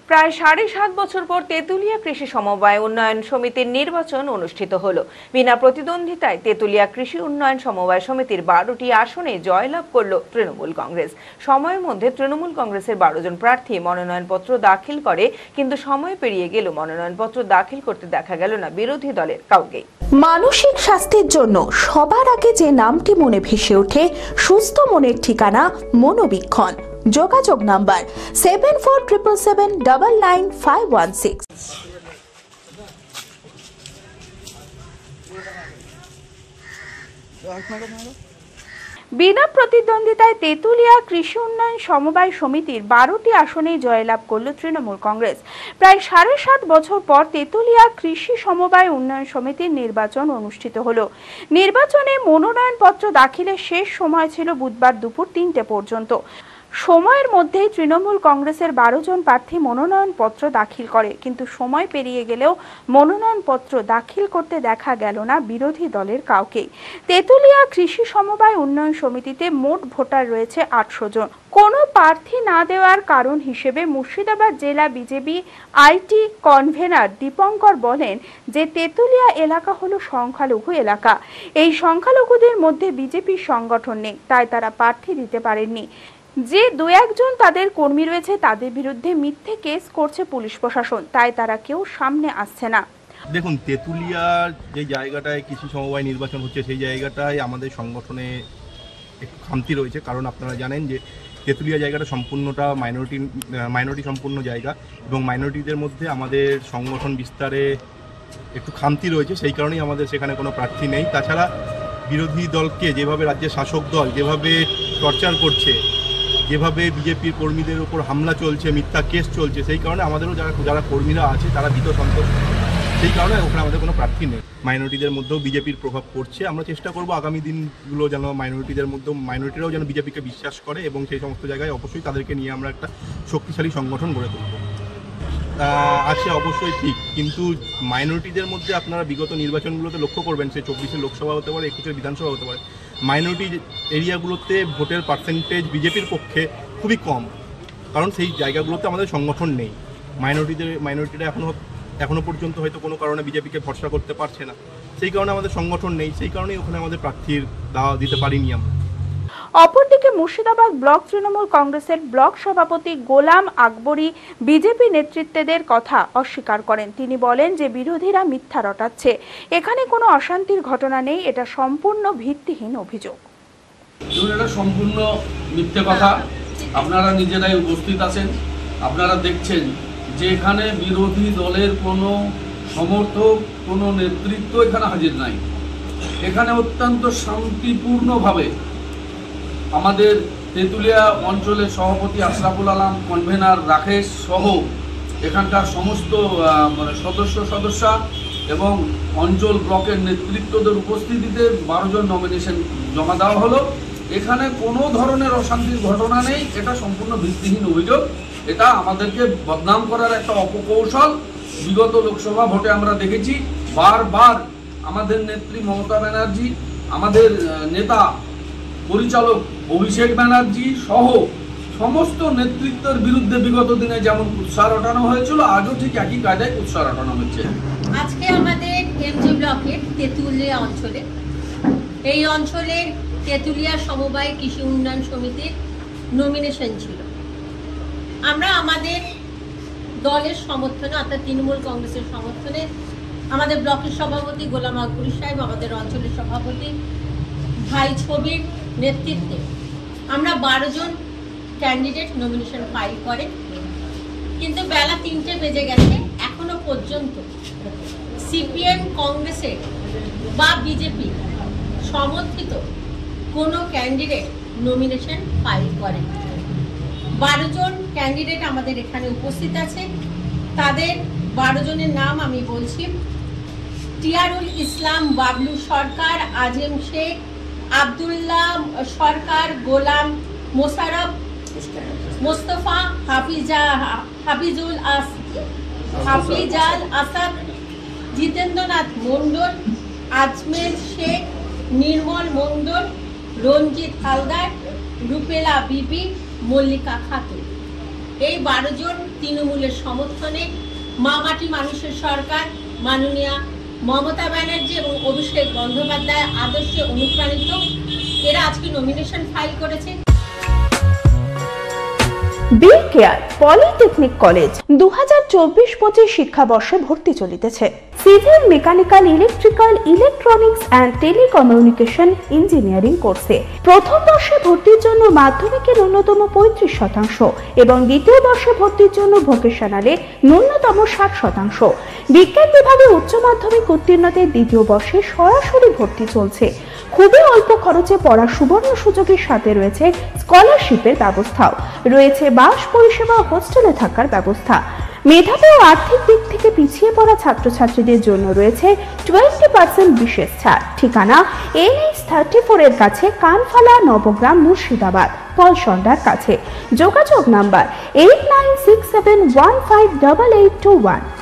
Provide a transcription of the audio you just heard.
প্রায় ৭.৫ বছর পর তেঁতুলিয়া কৃষি সমবায় উন্নয়ন সমিতির নির্বাচন অনুষ্ঠিত হলো। বিনা প্রতিদ্বন্দ্বিতায় তেঁতুলিয়া কৃষি উন্নয়ন সমবায় সমিতির ১২টি আসনে জয়লাভ করল তৃণমূল কংগ্রেস। সময়ের মধ্যে তৃণমূল কংগ্রেসের ১২ জন প্রার্থী মনোনয়নপত্র দাখিল করে, কিন্তু সময় পেরিয়ে গেল মনোনয়নপত্র দাখিল করতে দেখা গেল না বিরোধী দলের কাউকে। মানসিক স্বাস্থ্যের জন্য সবার আগে যে নামটি মনে ভেসে ওঠে, সুস্থ মনের ঠিকানা মনোবীক্ষণ। যোগাযোগ নাম্বার 7477799516। বিনা প্রতিদ্বন্দ্বিতায় তেঁতুলিয়া কৃষি উন্নয়ন সমবায় সমিতির ১২টি আসনেই জয়লাভ করল তৃণমূল কংগ্রেস। প্রায় ৭.৫ বছর পর তেঁতুলিয়া কৃষি সমবায় উন্নয়ন সমিতির নির্বাচন অনুষ্ঠিত হলো। নির্বাচনে মনোনয়নপত্র দাখিলের শেষ সময় ছিল বুধবার দুপুর ৩টে পর্যন্ত। সময়ের মধ্যেই তৃণমূল কংগ্রেসের ১২ জন প্রার্থী মনোনয়নপত্র দাখিল করে, কিন্তু সময় পেরিয়ে গেলেও মনোনয়নপত্র দাখিল করতে দেখা গেল না বিরোধী দলের কাউকেই। তেঁতুলিয়া কৃষি সমবায় উন্নয়ন সমিতিতে মোট ভোটার রয়েছে ৮০০ জন। কোনো প্রার্থী না দেওয়ার কারণ হিসেবে মুর্শিদাবাদ জেলা বিজেপি আইটি কনভেনার দীপঙ্কর বলেন যে তেঁতুলিয়া এলাকা হলো সংখ্যালঘু এলাকা। এই সংখ্যালঘুদের মধ্যে বিজেপির সংগঠন নেই, তাই তারা প্রার্থী দিতে পারেননি। যে দু একজন তাদের কর্মী রয়েছে তাদের বিরুদ্ধে মিথ্যে কেস করছে পুলিশ প্রশাসন, তাই তারা কেউ সামনে আসছে না। দেখুন, তেঁতুলিয়ার যে জায়গাটায় কৃষি সমবায় নির্বাচন হচ্ছে সেই জায়গাটায় আমাদের সংগঠনে একটু খামতি রয়েছে, কারণ আপনারা জানেন যে তেঁতুলিয়া জায়গাটা সম্পূর্ণটা মাইনরিটি সম্পূর্ণ জায়গা এবং মাইনরিটিদের মধ্যে আমাদের সংগঠন বিস্তারে একটু খামতি রয়েছে, সেই কারণেই আমাদের সেখানে কোনো প্রার্থী নেই। তাছাড়া বিরোধী দলকে যেভাবে রাজ্যের শাসক দল যেভাবে টর্চার করছে, যেভাবে বিজেপির কর্মীদের উপর হামলা চলছে, মিথ্যা কেস চলছে, সেই কারণে আমাদেরও যারা কর্মীরা আছে তারা ভীত সন্ত্রস্ত, সেই কারণে ওখানে আমাদের কোনো প্রার্থী নেই। মাইনরিটিদের মধ্যেও বিজেপির প্রভাব পড়ছে। আমরা চেষ্টা করব আগামী দিনগুলো যেন মাইনরিটিরাও যেন বিজেপিকে বিশ্বাস করে এবং সেই সমস্ত জায়গায় অবশ্যই তাদেরকে নিয়ে আমরা একটা শক্তিশালী সংগঠন গড়ে তুলব। আছে অবশ্যই ঠিক, কিন্তু মাইনরিটিদের মধ্যে আপনারা বিগত নির্বাচনগুলোতে লক্ষ্য করবেন, সে 24-এর লোকসভা হতে পারে, 21-এর বিধানসভা হতে পারে, মাইনরিটি এরিয়াগুলোতে ভোটের পার্সেন্টেজ বিজেপির পক্ষে খুবই কম, কারণ সেই জায়গাগুলোতে আমাদের সংগঠন নেই। মাইনরিটিরা এখনো পর্যন্ত হয়তো কোনো কারণে বিজেপিকে ভরসা করতে পারছে না, সেই কারণে আমাদের সংগঠন নেই, সেই কারণেই ওখানে আমাদের প্রার্থীর দাওয়া দিতে পারিনি আমরা। অপরদিকে মুর্শিদাবাদ ব্লক তৃণমূল কংগ্রেসের ব্লক সভাপতি গোলাম আকবরী বিজেপি নেতৃত্বদের কথা অস্বীকার করেন। তিনি বলেন যে বিরোধীরা মিথ্যা রটাচ্ছে, এখানে কোনো অশান্তির ঘটনা নেই, এটা সম্পূর্ণ ভিত্তিহীন অভিযোগ। এটা সম্পূর্ণ মিথ্যে কথা। আপনারা নিজেরাই উপস্থিত আছেন, আপনারা দেখছেন যে এখানে বিরোধী দলের কোনো সমর্থক, কোনো নেতৃত্ব এখানে হাজির নাই। এখানে অত্যন্ত শান্তিপূর্ণভাবে আমাদের তেঁতুলিয়া অঞ্চলের সভাপতি আশরাফুল আলম, কনভেনার রাকেশ সহ এখানকার সমস্ত সদস্যা এবং অঞ্চল ব্লকের নেতৃত্বদের উপস্থিতিতে 12 জন নমিনেশন জমা দেওয়া হলো। এখানে কোনো ধরনের অশান্তির ঘটনা নেই, এটা সম্পূর্ণ ভিত্তিহীন অভিযোগ। এটা আমাদেরকে বদনাম করার একটা অপকৌশল। বিগত লোকসভা ভোটে আমরা দেখেছি বারবার আমাদের নেত্রী মমতা ব্যানার্জি, আমাদের নেতা পরিচালক অভিষেক ব্যানার্জি সহ সমস্ত নেতৃত্বের বিরুদ্ধে বিগত দিনে যেমন কুৎসা রটানো হয়েছিল, আজও ঠিক একই কায়দায় কুৎসা রটানো হচ্ছে। আজকে আমাদের এমজি ব্লকের তেঁতুলিয়া অঞ্চলে, এই অঞ্চলের তেঁতুলিয়া সমবায় কৃষি উন্নয়ন সমিতির নমিনেশন ছিল। আমরা আমাদের দলের সমর্থনে, অর্থাৎ তৃণমূল কংগ্রেসের সমর্থনে, আমাদের ব্লকের সভাপতি গোলাম আকবরী সাহেব, আমাদের অঞ্চলের সভাপতি ভাই ছবির নেতৃত্বে আমরা 12 জন ক্যান্ডিডেট নমিনেশন ফাইল করে, কিন্তু বেলা 3টে বেজে গেছে, এখনো পর্যন্ত সিপিএম, কংগ্রেসের বা বিজেপি সমর্থিত কোনো ক্যান্ডিডেট নমিনেশন ফাইল করে। 12 জন ক্যান্ডিডেট আমাদের এখানে উপস্থিত আছে। তাদের 12 জনের নাম আমি বলছি: টিয়ারুল ইসলাম, বাবলু সরকার, আজিম শেখ, আব্দুল্লাহ সরকার, গোলাম মোশারফ, মোস্তফা, হাফিজুল আসাদ, জিতেন্দ্রনাথ মণ্ডল, আজমের শেখ, নির্মল মণ্ডল, রঞ্জিত হালদার, রূপেলা বিবি, মল্লিকা খাতুন। এই 12 জন তৃণমূলের সমর্থনে মামাটি মানুষের সরকার মাননীয়া মমতা ব্যানার্জি এবং অভিষেক বন্দ্যোপাধ্যায় আদর্শে অনুপ্রাণিত এরা আজকে নমিনেশন ফাইল করেছে। বি কেয়ার পলিটেকনিক কলেজ 2024-25 শিক্ষাবর্ষে ভর্তি চলিতেছে। Civil, mechanical, electrical, electronics and telecommunication engineering কোর্সে প্রথম বর্ষে ভর্তির জন্য মাধ্যমিকে ন্যূনতম 35% এবং দ্বিতীয় বর্ষে ভর্তির জন্য ভোকেশনালে ন্যূনতম 60%। বিজ্ঞান বিভাগে উচ্চ মাধ্যমিক উত্তীর্ণদের দ্বিতীয় বর্ষে সরাসরি ভর্তি চলছে। খুবই অল্প খরচে পড়ার সুবর্ণ সুযোগের সাথে রয়েছে স্কলারশিপের ব্যবস্থাও, রয়েছে বাস পরিষেবা ও হোস্টেলে থাকার ব্যবস্থা। মেধাবী ও আর্থিক দিক থেকে পিছিয়ে পড়া ছাত্রছাত্রীদের জন্য রয়েছে 20% বিশেষ ছাড়। ঠিকানা NH34 এর কাছে, কানফালা, নবগ্রাম, মুর্শিদাবাদ, পলসন্ডার কাছে। যোগাযোগ নাম্বার 8967158821।